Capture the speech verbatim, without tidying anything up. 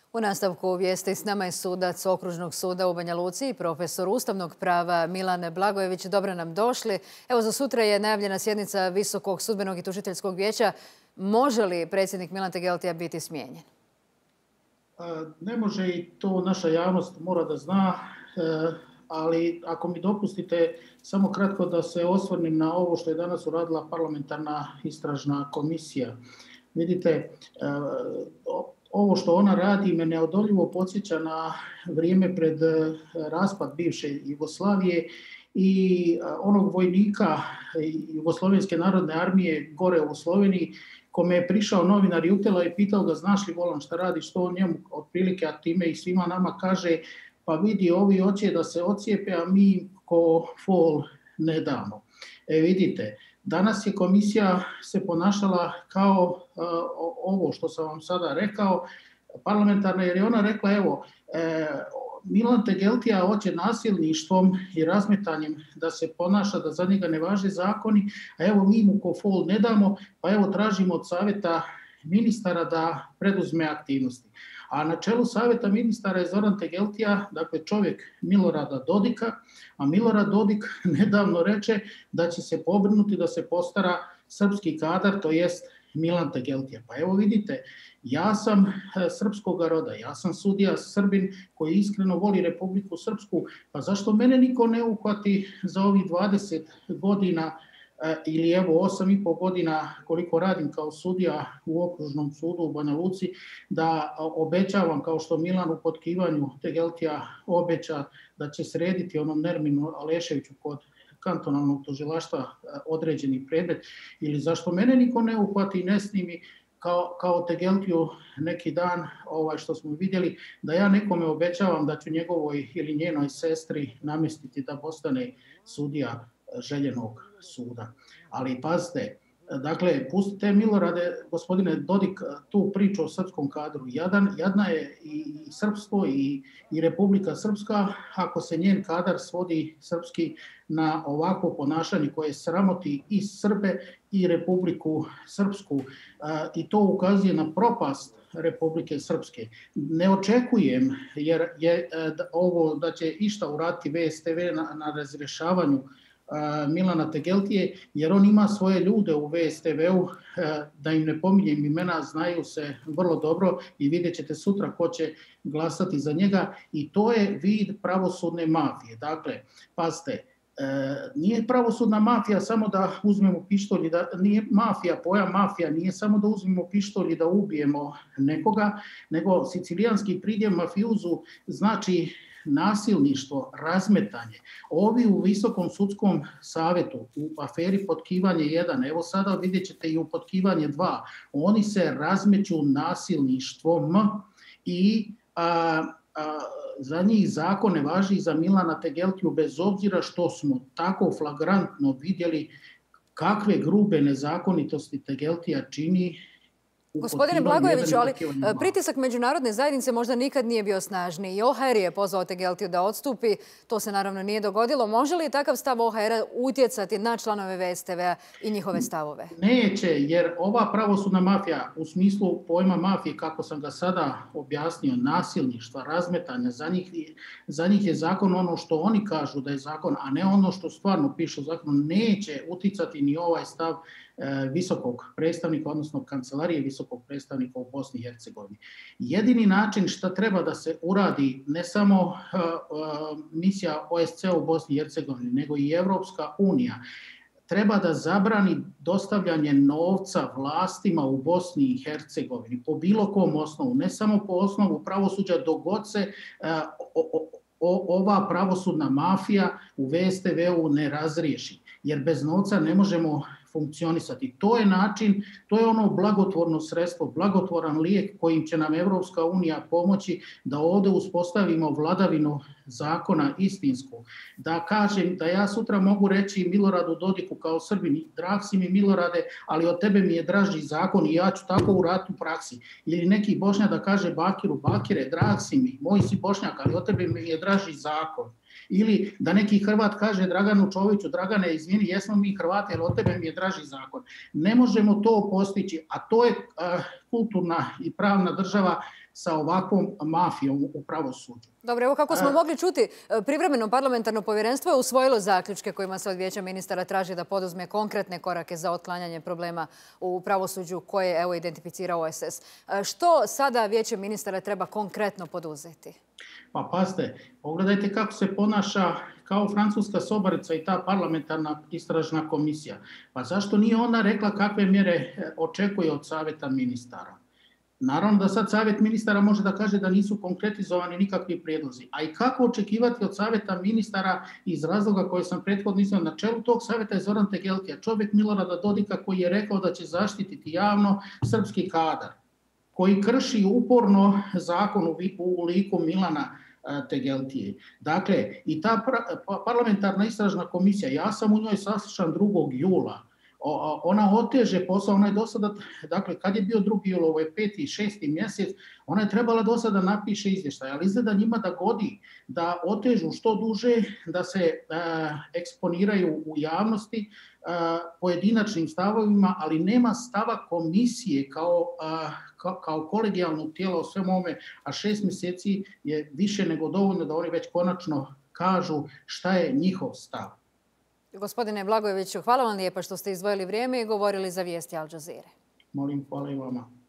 U nastavku vijesti s nama je sudac Okružnog suda u Banja Luci i profesor ustavnog prava Milan Blagojević. Dobro nam došli. Evo, za sutra je najavljena sjednica Visokog sudbenog i tužiteljskog vijeća. Može li predsjednik Milan Tegeltija biti smijenjen? Ne može, i to naša javnost mora da zna, ali ako mi dopustite samo kratko da se osvrnem na ovo što je danas uradila parlamentarna istražna komisija. Vidite, ovo što ona radi me neodoljivo podsjeća na vrijeme pred raspad bivše Jugoslavije i onog vojnika Jugoslovenske narodne armije gore u Sloveniji, kome je prišao novinar Jutela i pitao ga: znaš li Volan šta radi, što on njemu otprilike, a time i svima nama kaže: pa vidi, ovi hoće da se ocijepe, a mi ko fol ne damo. E vidite, danas je komisija se ponašala kao uh, ovo što sam vam sada rekao, parlamentarna, jer je ona rekla: evo, e, Milan Tegeltija hoće nasilništvom i razmetanjem da se ponaša, da za njega ne važe zakoni, a evo mi mu ko fol ne damo, pa evo tražimo od savjeta ministara da preduzme aktivnosti. A na čelu savjeta ministara je Zoran Tegeltija, dakle čovjek Milorada Dodika, a Milorad Dodik nedavno reče da će se pobrinuti da se postara srpski kadar, to jest Milan Tegeltija. Pa evo vidite, ja sam srpskog roda, ja sam sudija Srbin koji iskreno voli Republiku Srpsku, pa zašto mene niko ne uhvati za ovih dvadeset godina ili evo osam i pol godina koliko radim kao sudija u Okružnom sudu u Banja Luci, da obećavam, kao što Milan u potkivanju Tegeltija obeća da će srediti onom Nerminu Aleševiću kod kantonalnog tužilaštva određeni predmet, ili zašto mene niko ne uhvati i ne snimi kao, kao Tegeltiju neki dan, ovaj, što smo vidjeli, da ja nekome obećavam da ću njegovoj ili njenoj sestri namjestiti da postane sudija željenog suda. Ali pazite, dakle, pustite Milorade, gospodine Dodik, tu priču o srpskom kadru. Jadan, jadna je i srpstvo i, i Republika Srpska ako se njen kadar svodi srpski na ovako ponašanje koje sramoti i Srbe i Republiku Srpsku. I to ukazuje na propast Republike Srpske. Ne očekujem, jer je ovo da će išta uraditi V S T V na, na razrješavanju Milana Tegeltije, jer on ima svoje ljude u V S T V-u, da im ne pominjem imena, znaju se vrlo dobro i vidjet ćete sutra ko će glasati za njega, i to je vid pravosudne mafije. Dakle, pazite, nije pravosudna mafija samo da uzmemo pištolj, da, nije mafija, pojam mafija nije samo da uzmemo pištolj i da ubijemo nekoga, nego sicilijanski pridjev mafijuzu znači nasilništvo, razmetanje. Ovi u Visokom sudskom savjetu, u aferi Potkivanje jedan, evo sada vidjet ćete i u Potkivanje dva, oni se razmeću nasilništvom i a, a, za njih zakon ne važi za Milana Tegeltiju, bez obzira što smo tako flagrantno vidjeli kakve grube nezakonitosti Tegeltija čini. Gospodine Blagojeviću, ali pritisak međunarodne zajednice možda nikad nije bio snažniji. I O H R je pozvao Tegeltiju da odstupi. To se naravno nije dogodilo. Može li takav stav O H R-a utjecati na članove V S T V-a i njihove stavove? Neće, jer ova pravosudna mafija, u smislu pojma mafije, kako sam ga sada objasnio, nasilništva, razmetanja, za njih, za njih je zakon ono što oni kažu da je zakon, a ne ono što stvarno piše u zakonu. Neće uticati ni ovaj stav visokog predstavnika, odnosno kancelarije visokog predstavnika u Bosni i Hercegovini. Jedini način što treba da se uradi, ne samo uh, uh, misija O S C E u Bosni i Hercegovini, nego i Evropska unija, treba da zabrani dostavljanje novca vlastima u Bosni i Hercegovini po bilo kom osnovu, ne samo po osnovu pravosuđa, dok god se uh, o, o, o, ova pravosudna mafija u V S T V-u ne razriješi, jer bez novca ne možemo funkcionisati. To je način, to je ono blagotvorno sredstvo, blagotvoran lijek kojim će nam Evropska unija pomoći da ovdje uspostavimo vladavinu zakona istinsku. Da kažem, da ja sutra mogu reći Miloradu Dodiku kao Srbin: drag si mi Milorade, ali od tebe mi je draži zakon i ja ću tako uraditi u praksi. Ili neki Bošnjak da kaže Bakiru: Bakire, drag si mi, moj si Bošnjak, ali od tebe mi je draži zakon. Ili da neki Hrvat kaže Draganu Čoviću: Dragane, izvini, jesmo mi Hrvati, ali od tebe mi je draži zakon. Ne možemo to postići, a to je uh, kulturna i pravna država sa ovakvom mafijom u pravosuđu. Dobro, evo kako smo mogli čuti, privremeno parlamentarno povjerenstvo je usvojilo zaključke kojima se od Vijeća ministara traži da poduzme konkretne korake za otklanjanje problema u pravosuđu koje je evo identificirao O S S. Što sada Vijeće ministara treba konkretno poduzeti? Pa pazite, pogledajte kako se ponaša kao francuska sobarica i ta parlamentarna istražna komisija. Pa zašto nije ona rekla kakve mjere očekuje od savjeta ministara? Naravno da sad savjet ministara može da kaže da nisu konkretizovani nikakvi prijedlozi. A i kako očekivati od savjeta ministara iz razloga koje sam prethodno iznio, na čelu tog savjeta je Zoran Tegeltija, čovjek Milorada Dodika koji je rekao da će zaštititi javno srpski kadar, koji krši uporno zakon u liku Milana Tegeltije. Dakle, i ta parlamentarna istražna komisija, ja sam u njoj saslušan drugog jula, ona oteže posao, ona je do sada, dakle, kad je bio drugi jul, ovo je peti i šesti mjesec, ona je trebala do sada napiše izvještaj, ali izgleda njima da godi, da otežu što duže, da se eksponiraju u javnosti pojedinačnim stavovima, ali nema stava komisije kao, kao, kao kolegijalno tijelo o svemu ovome, a šest mjeseci je više nego dovoljno da oni već konačno kažu šta je njihov stav. Gospodine Blagojeviću, hvala vam lijepa što ste izdvojili vrijeme i govorili za vijesti Al Jazeere. Molim, hvala i vama.